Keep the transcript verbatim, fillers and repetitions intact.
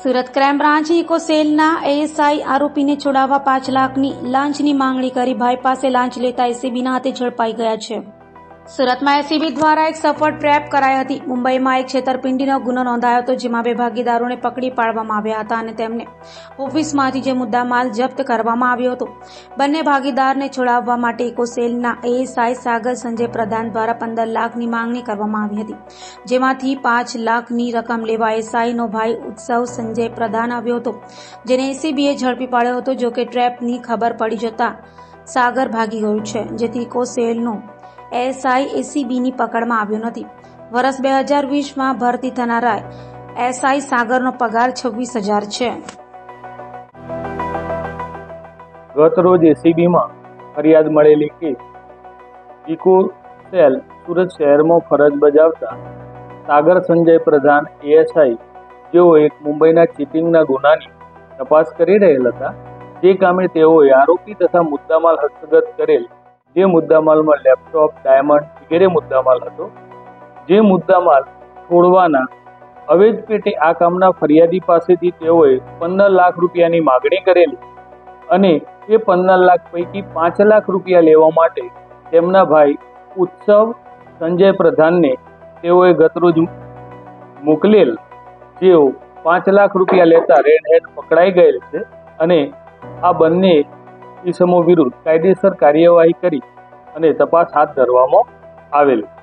Surat crime branch eco સેલના A S I આરોપીને છોડાવવા પાંચ લાખની લાંચની માંગણી કરી ભાઈ પાસે લાંચ લેતા એસીબીના હાથે ઝડપાઈ ગયા છે. સુરતમાં એસીબી દ્વારા એક સફળ ટ્રેપ કરાઈ હતી. મુંબઈમાં એક છેતરપિંડીનો ગુનો નોંધાયો હતો, જેમાં બે ભાગીદારોને પકડી પાડવામાં આવ્યા હતા અને તેમને ઓફિસમાંથી જે મુદ્દામાલ જપ્ત કરવામાં આવ્યો હતો. બંને ભાગીદારને છોડાવવા માટે ઇકો સેલના એએસઆઈ સાગર સંજય પ્રધાન દ્વારા પંદર લાખની માંગણી કરવામાં આવી હતી, જેમાંથી પાંચ લાખની રકમ લેવા એએસઆઈનો ભાઈ ઉત્સવ સંજય પ્રધાન આવ્યો હતો, જેને એસીબીએ ઝડપી પાડ્યો હતો. જોકે ટ્રેપની ખબર પડી જતા સાગર ભાગી ગયો છે, જેથી ઇકો સેલનો એએસઆઈ એસીબીની પકડમાં આવ્યો નથી. વર્ષ બે હજાર વીસમાં ભરતી થનારા એએસઆઈ સાગરનો પગાર છવ્વીસ હજાર છે. ગત રોજ એસીબીમાં ફરિયાદ મળેલી કે ઇકો સેલ સુરત શહેરમાં ફરજ બજાવતા સાગર સંજય પ્રધાન એએસઆઈ, જેઓ એક મુંબઈના ચીટિંગના ગુનાની તપાસ કરી રહેલ હતા, જે કામે તેઓએ આરોપી તથા મુદ્દામાલ હસ્તગત કરેલ, જે મુદ્દામાલમાં લેપટોપ, ડાયમંડ વગેરે મુદ્દામાલ હતો, જે મુદ્દામાલ છોડવાના અવેજ પેટે આ કામના ફરિયાદી પાસેથી તેઓએ પંદર લાખ રૂપિયાની માગણી કરેલી અને તે પંદર લાખ પૈકી પાંચ લાખ રૂપિયા લેવા માટે તેમના ભાઈ ઉત્સવ સંજય પ્રધાનને તેઓએ ગતરોજ મોકલેલ, જેઓ પાંચ લાખ રૂપિયા લેતા રેડ હેન્ડ પકડાઈ ગયેલ છે અને આ બંને ઇસમો વિરુદ્ધ કાયદેસર કાર્યવાહી કરી અને તપાસ હાથ ધરવામાં આવેલ.